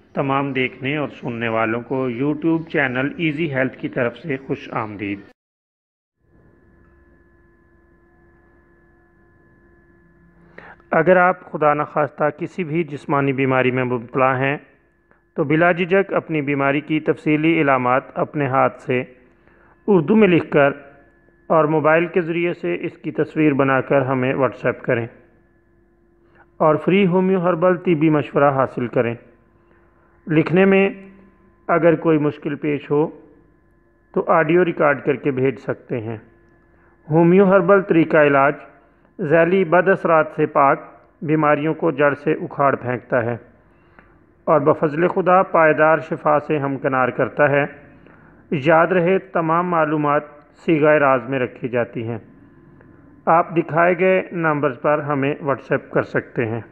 تمام دیکھنے اور سننے والوں کو یوٹیوب چینل ایزی ہیلتھ کی طرف سے خوش آمدید۔ اگر آپ خدا نخواستہ کسی بھی جسمانی بیماری میں مبتلا ہیں تو بلا جھجک اپنی بیماری کی تفصیلی علامات اپنے ہاتھ سے اردو میں لکھ کر اور موبائل کے ذریعے سے اس کی تصویر بنا کر ہمیں واٹس ایپ کریں اور فری ہومیو ہربل طبی مشورہ حاصل کریں۔ لکھنے میں اگر کوئی مشکل پیش ہو تو آڈیو ریکارڈ کر کے بھیج سکتے ہیں۔ ہومیو ہربل طریقہ علاج ذیلی بد اثرات سے پاک بیماریوں کو جڑ سے اکھاڑ پھینکتا ہے اور بفضل خدا پائیدار شفا سے ہمکنار کرتا ہے۔ یاد رہے تمام معلومات صیغہ راز میں رکھی جاتی ہیں۔ آپ دکھائے گئے نمبرز پر ہمیں واٹس ایپ کر سکتے ہیں۔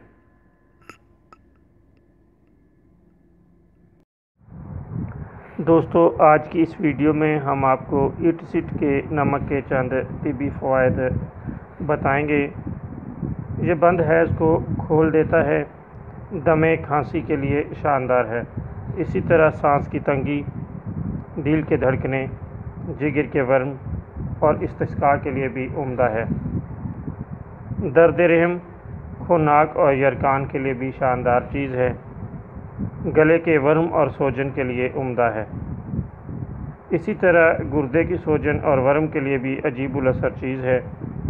دوستو، آج کی اس ویڈیو میں ہم آپ کو ایٹ سٹ کے نمک کے چند طبی فوائد بتائیں گے۔ یہ بند حیض کو کھول دیتا ہے، دمے کھانسی کے لیے شاندار ہے۔ اسی طرح سانس کی تنگی، دل کے دھڑکنے، جگر کے ورم اور استسقاء کے لیے بھی عمدہ ہے۔ درد رحم، خوناک اور یرقان کے لیے بھی شاندار چیز ہے۔ گلے کے ورم اور سوجن کے لیے عمدہ ہے۔ اسی طرح گردے کی سوجن اور ورم کے لیے بھی عجیب الاثر چیز ہے۔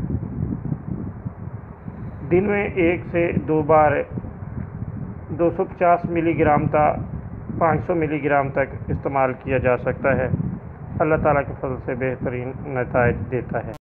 دن میں 1 سے 2 بار 250 ملی گرام تا 500 ملی گرام تک استعمال کیا جا سکتا ہے۔ اللہ تعالیٰ کے فضل سے بہترین نتائج دیتا ہے۔